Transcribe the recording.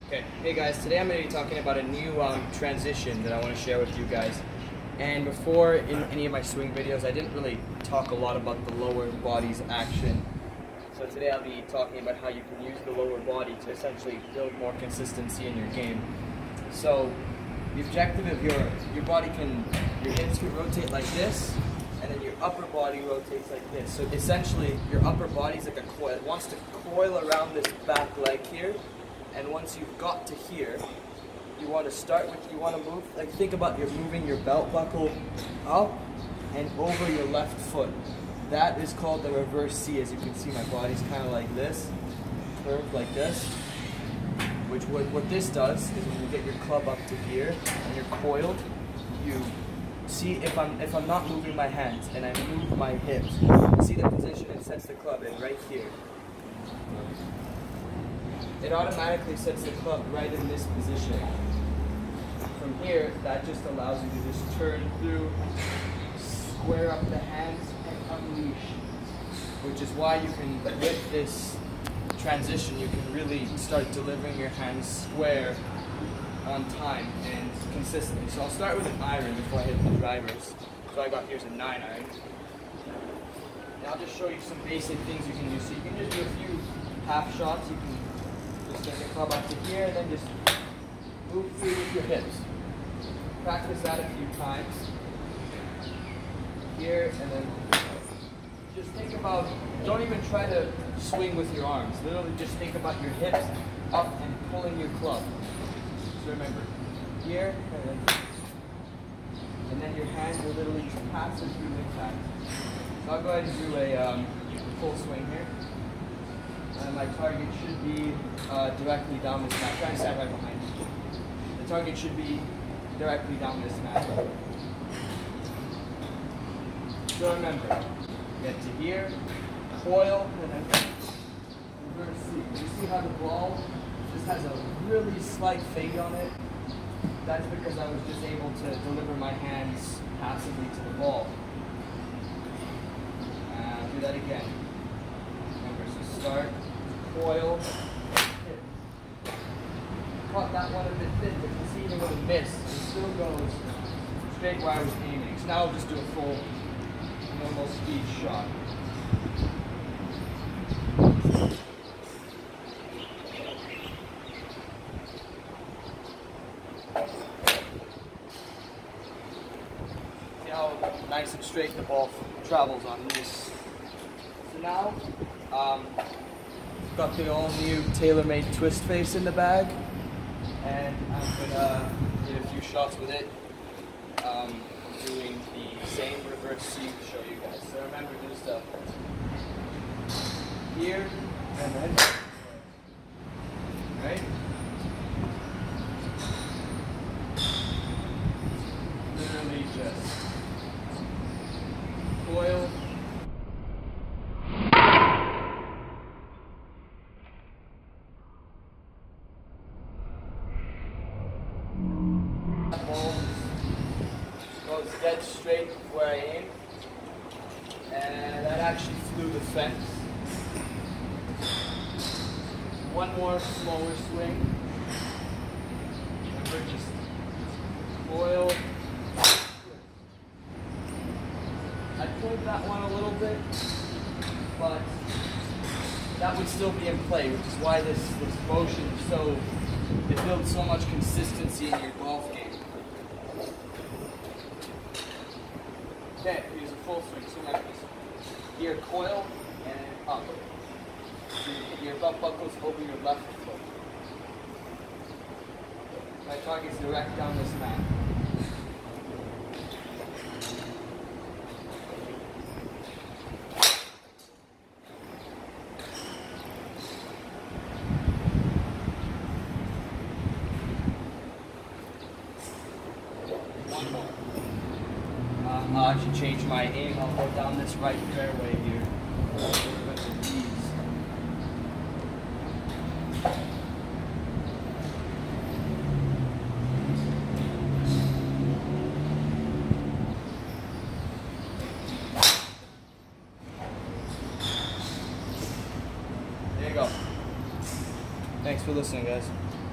Okay, hey guys, today I'm going to be talking about a new transition that I want to share with you guys. And before, in any of my swing videos, I didn't really talk a lot about the lower body's action. So today I'll be talking about how you can use the lower body to essentially build more consistency in your game. So the objective of your body your hips can rotate like this, and then your upper body rotates like this. So essentially, your upper body's like a coil. It wants to coil around this back leg here. And once you've got to here, you want to start with, you want to move, like think about you're moving your belt buckle up and over your left foot. That is called the reverse C. As you can see, my body's kind of like this, curved like this. Which what this does is when you get your club up to here and you're coiled, you see if I'm not moving my hands and I move my hips, see the position it sets the club in right here. It automatically sets the club right in this position. From here, that just allows you to just turn through, square up the hands, and unleash. Which is why you can, with this transition, you can really start delivering your hands square on time and consistently. So I'll start with an iron before I hit the drivers. So I got here's a 9 iron. And I'll just show you some basic things you can do. So you can just do a few half shots. You can just get the club up to here and then just move through with your hips. Practice that a few times. Here and then just think about, don't even try to swing with your arms. Literally just think about your hips up and pulling your club. So remember, here and then your hands will literally pass it through the tap. So I'll go ahead and do a full swing here. And my target should be directly down this mat. Try and stand right behind you. The target should be directly down this mat. So remember, get to here, coil, and then reverse C. You see how the ball just has a really slight fade on it? That's because I was just able to deliver my hands passively to the ball. Do that again. Remember, so start, coil, hit. Caught that one a bit thin, but you see even when it missed, it still goes straight where I was aiming. So now I'll just do a full normal speed shot. See how nice and straight the ball travels on this. So now, got the all new TaylorMade twist face in the bag, and I'm gonna get a few shots with it, doing the same reverse C to show you guys. So remember, just here and then, right? Literally just coil. Ball goes dead straight where I aim, and that actually flew the fence. One more slower swing. Remember, just coil. I pulled that one a little bit, but that would still be in play, which is why this motion is so, it builds so much consistency in your golf game. Okay, use a full swing. So remember this. Here, coil and up. So your belt buckles over your left foot. My target's direct down this mat. One more. I should change my aim. I'll go down this right fairway here. There you go. Thanks for listening, guys.